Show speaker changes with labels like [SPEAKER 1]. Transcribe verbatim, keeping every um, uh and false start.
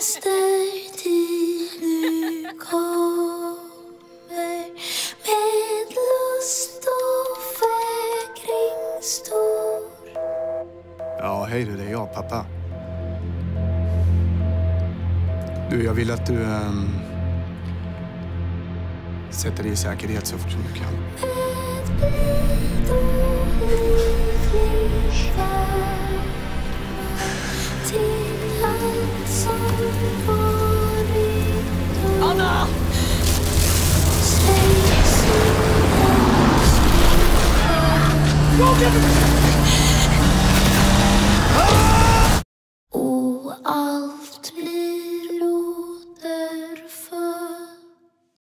[SPEAKER 1] vintertid nu kommer med lust och fägring stor.
[SPEAKER 2] Ja, hej du, det är jag, pappa. Du, jag vill att du ähm, sätter dig i säkerhet så fort som du kan.
[SPEAKER 1] Med blid och livlig värld till allt som varit då.
[SPEAKER 3] Anna!
[SPEAKER 1] Säg så.